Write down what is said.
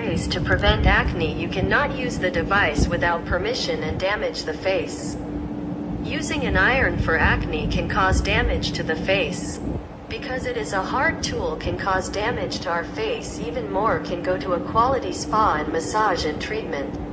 ways to prevent acne. You cannot use the device without permission and damage the face. Using an iron for acne can cause damage to the face. Because it is a hard tool can cause damage to our face. Even more can go to a quality spa and massage and treatment.